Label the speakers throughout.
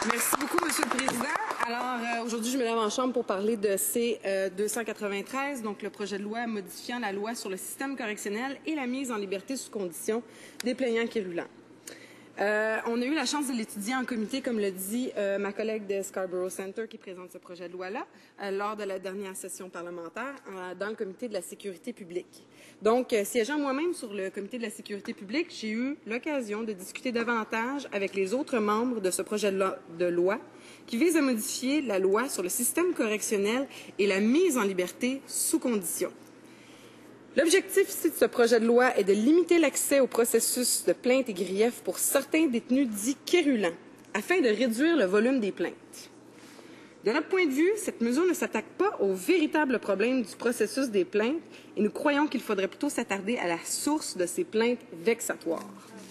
Speaker 1: Merci beaucoup, Monsieur le Président. Alors, aujourd'hui, je me lève en chambre pour parler de C-293, donc le projet de loi modifiant la loi sur le système correctionnel et la mise en liberté sous condition des plaignants quérulents. On a eu la chance de l'étudier en comité, comme le dit ma collègue de Scarborough Center qui présente ce projet de loi-là, lors de la dernière session parlementaire dans le comité de la sécurité publique. Donc, siégeant moi-même sur le comité de la sécurité publique, j'ai eu l'occasion de discuter davantage avec les autres membres de ce projet de loi qui vise à modifier la loi sur le système correctionnel et la mise en liberté sous condition. L'objectif ici de ce projet de loi est de limiter l'accès au processus de plainte et grief pour certains détenus dits quérulents, afin de réduire le volume des plaintes. De notre point de vue, cette mesure ne s'attaque pas au véritable problème du processus des plaintes et nous croyons qu'il faudrait plutôt s'attarder à la source de ces plaintes vexatoires.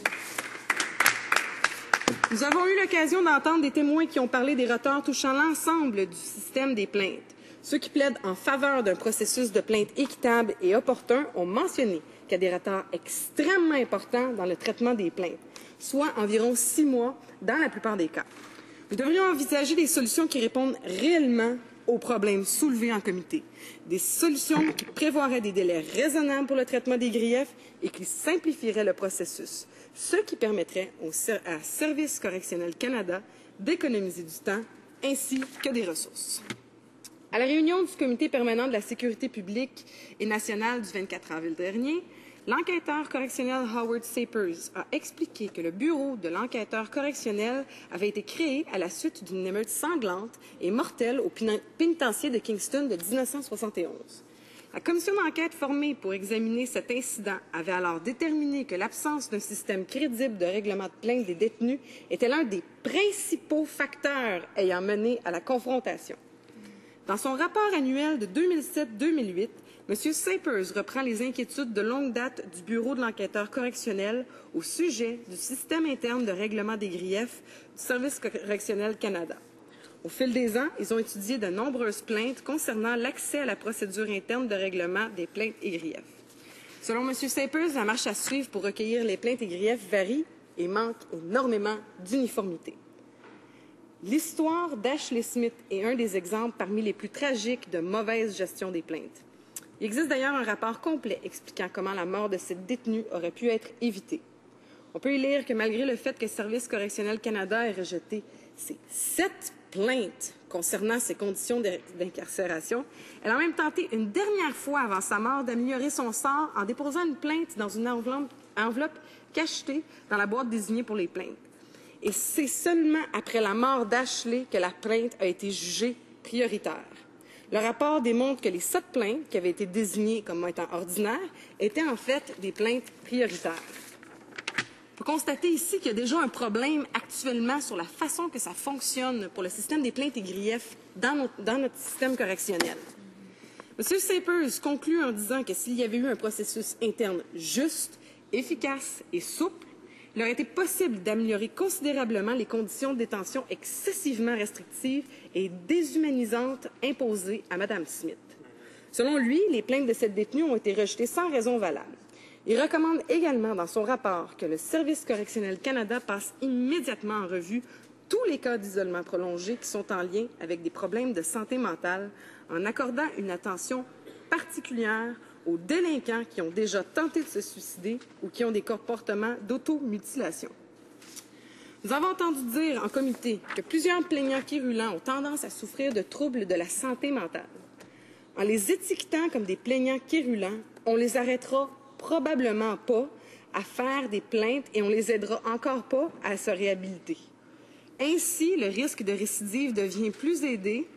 Speaker 1: Nous avons eu l'occasion d'entendre des témoins qui ont parlé des retards touchant l'ensemble du système des plaintes. Ceux qui plaident en faveur d'un processus de plainte équitable et opportun ont mentionné qu'il y a des retards extrêmement importants dans le traitement des plaintes, soit environ 6 mois dans la plupart des cas. Nous devrions envisager des solutions qui répondent réellement aux problèmes soulevés en comité, des solutions qui prévoiraient des délais raisonnables pour le traitement des griefs et qui simplifieraient le processus, ce qui permettrait à Service correctionnel Canada d'économiser du temps ainsi que des ressources. À la réunion du comité permanent de la sécurité publique et nationale du 24 avril dernier, l'enquêteur correctionnel Howard Sapers a expliqué que le bureau de l'enquêteur correctionnel avait été créé à la suite d'une émeute sanglante et mortelle au pénitencier de Kingston de 1971. La commission d'enquête formée pour examiner cet incident avait alors déterminé que l'absence d'un système crédible de règlement de plainte des détenus était l'un des principaux facteurs ayant mené à la confrontation. Dans son rapport annuel de 2007-2008, M. Sapers reprend les inquiétudes de longue date du Bureau de l'enquêteur correctionnel au sujet du système interne de règlement des griefs du Service correctionnel Canada. Au fil des ans, ils ont étudié de nombreuses plaintes concernant l'accès à la procédure interne de règlement des plaintes et griefs. Selon M. Sapers, la marche à suivre pour recueillir les plaintes et griefs varie et manque énormément d'uniformité. L'histoire d'Ashley Smith est un des exemples parmi les plus tragiques de mauvaise gestion des plaintes. Il existe d'ailleurs un rapport complet expliquant comment la mort de cette détenue aurait pu être évitée. On peut y lire que malgré le fait que Service correctionnel Canada ait rejeté ses 7 plaintes concernant ses conditions d'incarcération, elle a même tenté une dernière fois avant sa mort d'améliorer son sort en déposant une plainte dans une enveloppe cachetée dans la boîte désignée pour les plaintes. Et c'est seulement après la mort d'Ashley que la plainte a été jugée prioritaire. Le rapport démontre que les 7 plaintes qui avaient été désignées comme étant ordinaires étaient en fait des plaintes prioritaires. On peut constater ici qu'il y a déjà un problème actuellement sur la façon que ça fonctionne pour le système des plaintes et griefs dans notre système correctionnel. M. Sapers conclut en disant que s'il y avait eu un processus interne juste, efficace et souple, il aurait été possible d'améliorer considérablement les conditions de détention excessivement restrictives et déshumanisantes imposées à Mme Smith. Selon lui, les plaintes de cette détenue ont été rejetées sans raison valable. Il recommande également dans son rapport que le Service correctionnel Canada passe immédiatement en revue tous les cas d'isolement prolongé qui sont en lien avec des problèmes de santé mentale en accordant une attention particulière aux délinquants qui ont déjà tenté de se suicider ou qui ont des comportements d'automutilation. Nous avons entendu dire en comité que plusieurs plaignants quérulents ont tendance à souffrir de troubles de la santé mentale. En les étiquetant comme des plaignants quérulents, on les arrêtera probablement pas à faire des plaintes et on les aidera encore pas à se réhabiliter. Ainsi, le risque de récidive devient plus élevé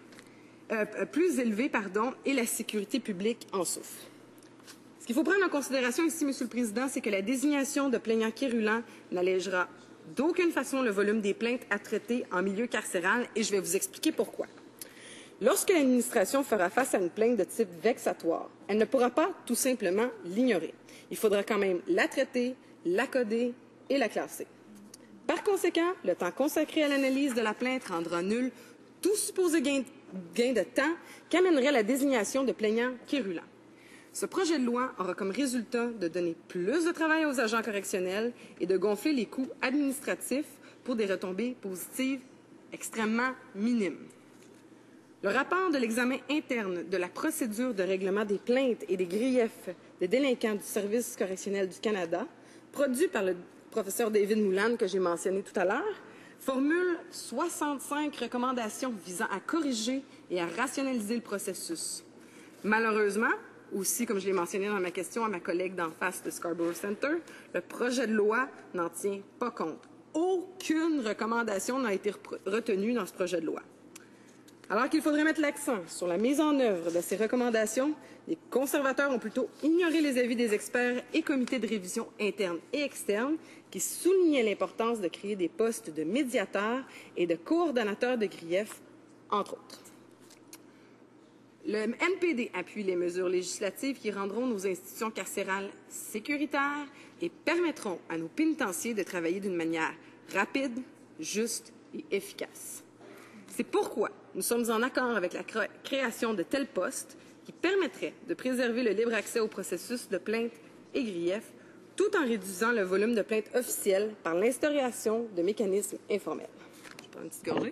Speaker 1: et la sécurité publique en souffre. Ce qu'il faut prendre en considération ici, Monsieur le Président, c'est que la désignation de plaignants quérulents n'allégera d'aucune façon le volume des plaintes à traiter en milieu carcéral et je vais vous expliquer pourquoi. Lorsque l'administration fera face à une plainte de type vexatoire, elle ne pourra pas tout simplement l'ignorer. Il faudra quand même la traiter, la coder et la classer. Par conséquent, le temps consacré à l'analyse de la plainte rendra nul tout supposé gain de temps qu'amènerait la désignation de plaignants quérulents. Ce projet de loi aura comme résultat de donner plus de travail aux agents correctionnels et de gonfler les coûts administratifs pour des retombées positives extrêmement minime. Le rapport de l'examen interne de la procédure de règlement des plaintes et des griefs des délinquants du Service correctionnel du Canada, produit par le professeur David Moulin, que j'ai mentionné tout à l'heure, formule 65 recommandations visant à corriger et à rationaliser le processus. Malheureusement, aussi, comme je l'ai mentionné dans ma question à ma collègue d'en face de Scarborough Centre, le projet de loi n'en tient pas compte. Aucune recommandation n'a été retenue dans ce projet de loi. Alors qu'il faudrait mettre l'accent sur la mise en œuvre de ces recommandations, les conservateurs ont plutôt ignoré les avis des experts et comités de révision internes et externes qui soulignaient l'importance de créer des postes de médiateurs et de coordonnateurs de griefs, entre autres. Le NPD appuie les mesures législatives qui rendront nos institutions carcérales sécuritaires et permettront à nos pénitenciers de travailler d'une manière rapide, juste et efficace. C'est pourquoi nous sommes en accord avec la création de tels postes qui permettraient de préserver le libre accès au processus de plainte et griefs, tout en réduisant le volume de plaintes officielles par l'instauration de mécanismes informels. Je prends une petite gorgée.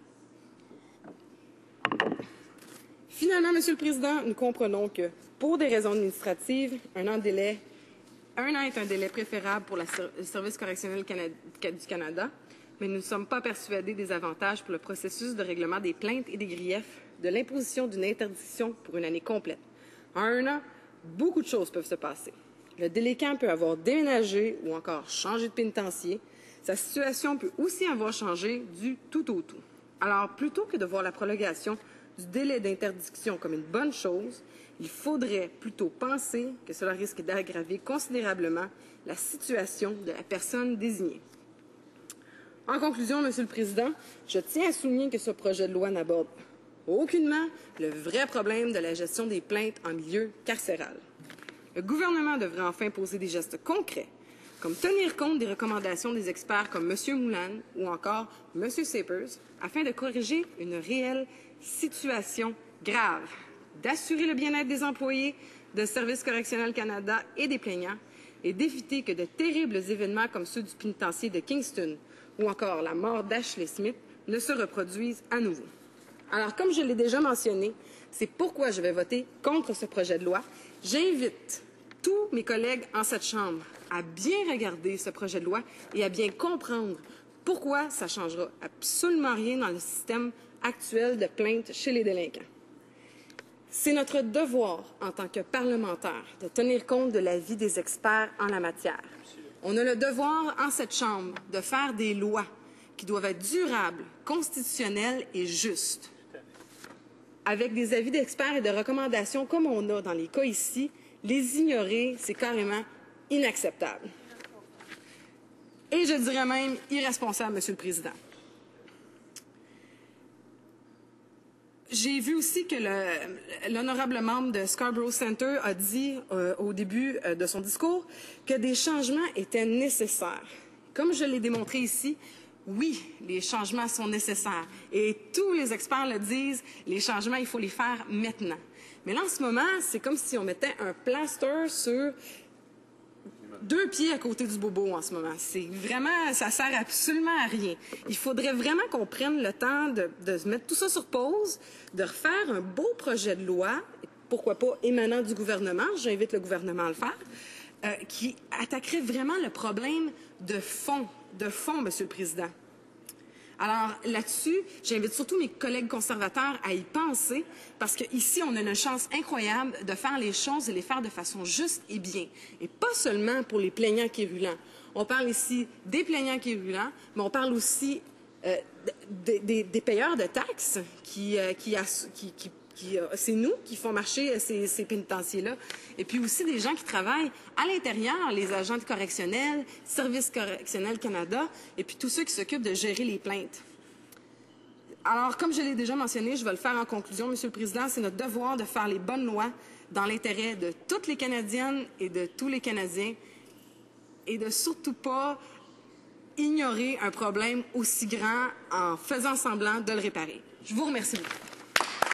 Speaker 1: Finalement, Monsieur le Président, nous comprenons que, pour des raisons administratives, un an est un délai préférable pour le Service correctionnel du Canada, mais nous ne sommes pas persuadés des avantages pour le processus de règlement des plaintes et des griefs de l'imposition d'une interdiction pour une année complète. En un an, beaucoup de choses peuvent se passer. Le délinquant peut avoir déménagé ou encore changé de pénitencier. Sa situation peut aussi avoir changé du tout au tout. Alors, plutôt que de voir la prolongation du délai d'interdiction comme une bonne chose, il faudrait plutôt penser que cela risque d'aggraver considérablement la situation de la personne désignée. En conclusion, Monsieur le Président, je tiens à souligner que ce projet de loi n'aborde aucunement le vrai problème de la gestion des plaintes en milieu carcéral. Le gouvernement devrait enfin poser des gestes concrets, comme tenir compte des recommandations des experts comme M. Moulin ou encore M. Sapers, afin de corriger une réelle situation grave, d'assurer le bien-être des employés de Service correctionnel Canada et des plaignants, et d'éviter que de terribles événements comme ceux du pénitencier de Kingston ou encore la mort d'Ashley Smith ne se reproduisent à nouveau. Alors, comme je l'ai déjà mentionné, c'est pourquoi je vais voter contre ce projet de loi. J'invite tous mes collègues en cette Chambre à bien regarder ce projet de loi et à bien comprendre pourquoi ça ne changera absolument rien dans le système actuel de plainte chez les délinquants. C'est notre devoir en tant que parlementaires de tenir compte de l'avis des experts en la matière. On a le devoir en cette Chambre de faire des lois qui doivent être durables, constitutionnelles et justes. Avec des avis d'experts et de recommandations comme on a dans les cas ici, les ignorer, c'est carrément inacceptable. Et je dirais même irresponsable, Monsieur le Président. J'ai vu aussi que l'honorable membre de Scarborough Centre a dit au début de son discours que des changements étaient nécessaires. Comme je l'ai démontré ici, oui, les changements sont nécessaires. Et tous les experts le disent, les changements, il faut les faire maintenant. Mais là, en ce moment, c'est comme si on mettait un plaster sur 2 pieds à côté du bobo en ce moment. C'est vraiment, ça sert absolument à rien. Il faudrait vraiment qu'on prenne le temps de mettre tout ça sur pause, de refaire un beau projet de loi, pourquoi pas émanant du gouvernement, j'invite le gouvernement à le faire, qui attaquerait vraiment le problème de fond, Monsieur le Président. Alors là-dessus, j'invite surtout mes collègues conservateurs à y penser parce qu'ici, on a une chance incroyable de faire les choses et les faire de façon juste et bien. Et pas seulement pour les plaignants quérulents. On parle ici des plaignants quérulents, mais on parle aussi des payeurs de taxes c'est nous qui font marcher ces pénitenciers-là. Et puis aussi des gens qui travaillent à l'intérieur, les agents correctionnels, Service correctionnel Canada, et puis tous ceux qui s'occupent de gérer les plaintes. Alors, comme je l'ai déjà mentionné, je vais le faire en conclusion, Monsieur le Président, c'est notre devoir de faire les bonnes lois dans l'intérêt de toutes les Canadiennes et de tous les Canadiens et de surtout pas ignorer un problème aussi grand en faisant semblant de le réparer. Je vous remercie beaucoup.